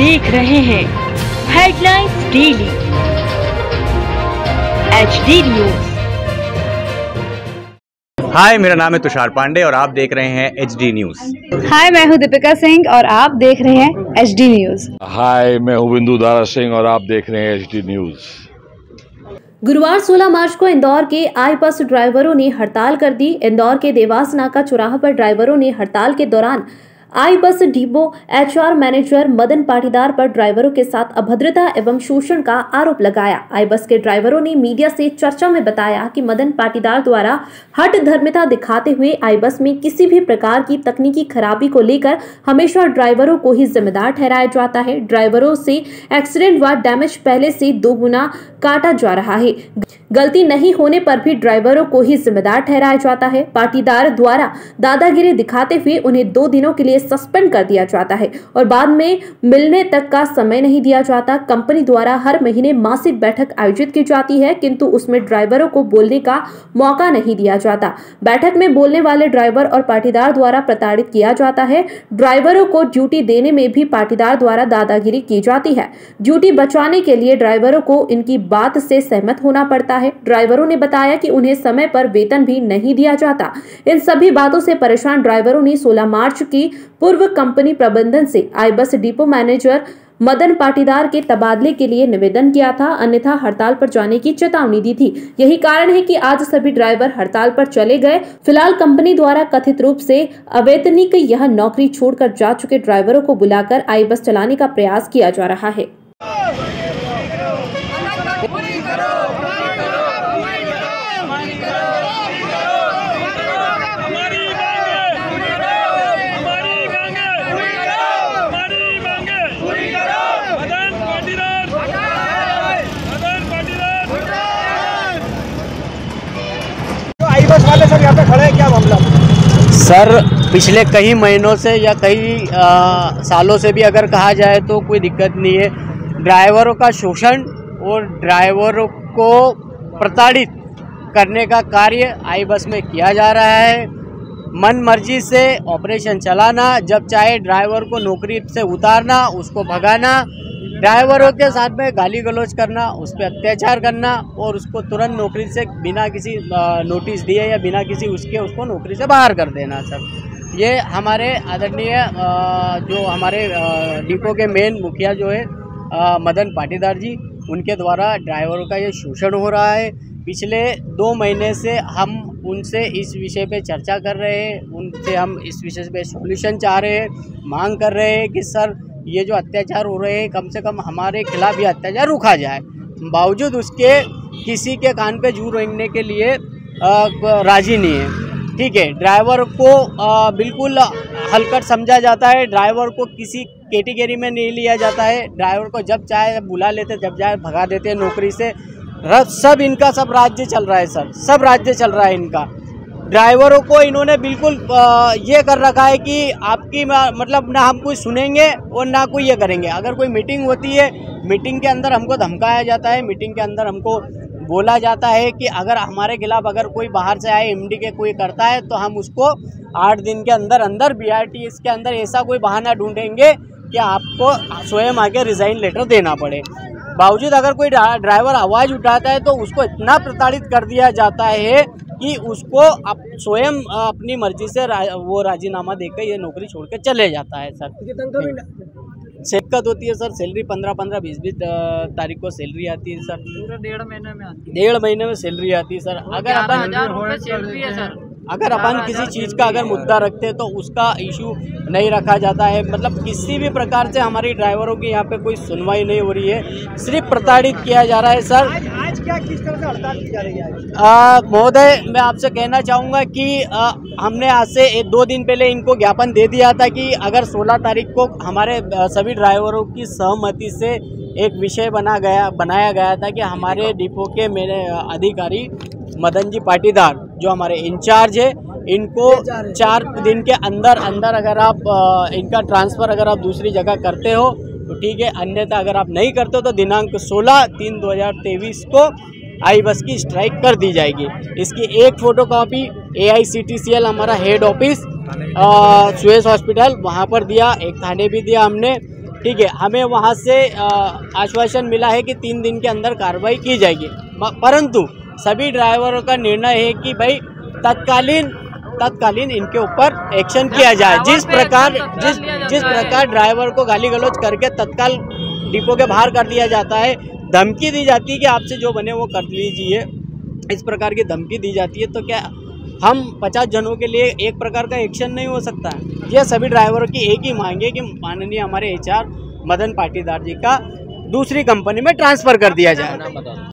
देख रहे हैं headlines daily HD news. Hi, मेरा नाम है तुषार पांडे और आप देख रहे हैं HD न्यूज। हाय, मैं हूं दीपिका सिंह और आप देख रहे हैं HD न्यूज। हाय, मैं हूं बिंदु दारा सिंह और आप देख रहे हैं HD न्यूज। गुरुवार 16 मार्च को इंदौर के आई बस ड्राइवरों ने हड़ताल कर दी। इंदौर के देवास नाका चौराहा पर ड्राइवरों ने हड़ताल के दौरान आई bus depot HR manager Madan Patidar पर ड्राइवरों के साथ अभद्रता एवं शोषण का आरोप लगाया। आई बस के ड्राइवरों ने मीडिया से चर्चा में बताया कि मदन पाटीदार द्वारा हठ धर्मिता दिखाते हुए आई बस में किसी भी प्रकार की तकनीकी खराबी को लेकर हमेशा ड्राइवरों को ही जिम्मेदार ठहराया जाता है। ड्राइवरों से एक्सीडेंट व डैमेज पहले से 2 गुना काटा जा रहा है। गलती नहीं होने पर भी ड्राइवरों को ही जिम्मेदार ठहराया जाता है। पाटीदार द्वारा दादागिरी दिखाते हुए उन्हें 2 दिनों के लिए सस्पेंड कर दिया जाता है और बाद में मिलने तक का समय नहीं दिया जाता। कंपनी द्वारा हर महीने मासिक बैठक आयोजित की जाती है, किंतु उसमें ड्राइवरों को बोलने का मौका नहीं दिया जाता। बैठक में बोलने वाले ड्राइवर और पाटीदार द्वारा प्रताड़ित किया जाता है। ड्राइवरों को ड्यूटी देने में भी पाटीदार द्वारा दादागिरी की जाती है। ड्यूटी बचाने के लिए ड्राइवरों को इनकी बात से सहमत होना पड़ता है। ड्राइवरों ने बताया कि उन्हें समय पर वेतन भी नहीं दिया जाता। इन सभी बातों से परेशान ड्राइवरों ने 16 मार्च की पूर्व कंपनी प्रबंधन से आई bus depot manager Madan Patidar के तबादले के लिए निवेदन किया था, अन्यथा हड़ताल पर जाने की चेतावनी दी थी। यही कारण है कि आज सभी ड्राइवर हड़ताल पर चले गए। फिलहाल कंपनी द्वारा कथित रूप से अवैतनिक यह नौकरी छोड़कर जा चुके ड्राइवरों को बुलाकर आई बस चलाने का प्रयास किया जा रहा है। बस वाले सर यहाँ पे खड़े हैं, क्या मामला? सर, पिछले कई महीनों से या कई सालों से भी अगर कहा जाए तो कोई दिक्कत नहीं है। ड्राइवरों का शोषण और ड्राइवरों को प्रताड़ित करने का कार्य आई बस में किया जा रहा है। मन मर्जी से ऑपरेशन चलाना, जब चाहे ड्राइवर को नौकरी से उतारना, उसको भगाना, ड्राइवरों के साथ में गाली गलौज करना, उस पर अत्याचार करना और उसको तुरंत नौकरी से बिना किसी नोटिस दिए या बिना किसी उसको नौकरी से बाहर कर देना। सर, ये हमारे आदरणीय जो हमारे डिपो के मेन मुखिया जो है मदन पाटीदार जी, उनके द्वारा ड्राइवरों का ये शोषण हो रहा है। पिछले 2 महीने से हम उनसे इस विषय पे चर्चा कर रहे हैं, उनसे हम इस विषय पे सॉल्यूशन चाह रहे हैं, मांग कर रहे हैं कि सर ये जो अत्याचार हो रहे हैं कम से कम हमारे खिलाफ ये अत्याचार रुका जाए। बावजूद उसके किसी के कान पे जू रेंगने के लिए राजी नहीं है। ठीक है, ड्राइवर को बिल्कुल हलकट समझा जाता है, ड्राइवर को किसी कैटेगरी में नहीं लिया जाता है। ड्राइवर को जब चाहे बुला लेते, जब चाहे भगा देते हैं नौकरी से। सब इनका सब राज्य चल रहा है सर, सब राज्य चल रहा है इनका। ड्राइवरों को इन्होंने बिल्कुल ये कर रखा है कि आपकी मतलब ना हम कोई सुनेंगे और ना कोई ये करेंगे। अगर कोई मीटिंग होती है, मीटिंग के अंदर हमको धमकाया जाता है, मीटिंग के अंदर हमको बोला जाता है कि अगर हमारे खिलाफ अगर कोई बाहर से आए MD के कोई करता है तो हम उसको 8 दिन के अंदर अंदर BRT इसके अंदर ऐसा कोई बहाना ढूंढेंगे कि आपको स्वयं आके रिज़ाइन लेटर देना पड़े। बावजूद अगर कोई ड्राइवर आवाज़ उठाता है तो उसको इतना प्रताड़ित कर दिया जाता है कि उसको स्वयं अपनी मर्जी से वो राजीनामा देकर ये नौकरी छोड़ के चले जाता है। सर, दिक्कत होती है सर, सैलरी 15-15, 20-20 तारीख को सैलरी आती है सर। पूरा 1.5 महीने में आती है। 1.5 महीने में सैलरी आती है सर। अगर अपन किसी चीज़ का अगर मुद्दा रखते हैं तो उसका इशू नहीं रखा जाता है। मतलब किसी भी प्रकार से हमारी ड्राइवरों की यहाँ पे कोई सुनवाई नहीं हो रही है, सिर्फ प्रताड़ित किया जा रहा है सर। आज क्या किस तरह से हड़ताल की जा रही है? महोदय, मैं आपसे कहना चाहूँगा कि हमने आज से 2 दिन पहले इनको ज्ञापन दे दिया था कि अगर 16 तारीख को हमारे सभी ड्राइवरों की सहमति से एक विषय बनाया गया था कि हमारे डिपो के मेरे अधिकारी मदन जी पाटीदार जो हमारे इंचार्ज है, इनको 4 दिन के अंदर अगर आप इनका ट्रांसफ़र अगर आप दूसरी जगह करते हो तो ठीक है, अन्यथा अगर आप नहीं करते हो तो दिनांक 16/3/2023 को आई बस की स्ट्राइक कर दी जाएगी। इसकी एक फ़ोटोकॉपी AICTCL हमारा हेड ऑफिस सुएज हॉस्पिटल वहाँ पर दिया, एक थाने भी दिया हमने। ठीक है, हमें वहाँ से आश्वासन मिला है कि 3 दिन के अंदर कार्रवाई की जाएगी, परंतु सभी ड्राइवरों का निर्णय है कि भाई तत्कालीन इनके ऊपर एक्शन किया जाए। जिस प्रकार ड्राइवर को गाली गलौज करके तत्काल डिपो के बाहर कर दिया जाता है, धमकी दी जाती है कि आपसे जो बने वो कर लीजिए, इस प्रकार की धमकी दी जाती है, तो क्या हम 50 जनों के लिए एक प्रकार का एक्शन नहीं हो सकता है? यह सभी ड्राइवरों की एक ही मांग है कि माननीय हमारे HR मदन पाटीदार जी का दूसरी कंपनी में ट्रांसफ़र कर दिया जाए।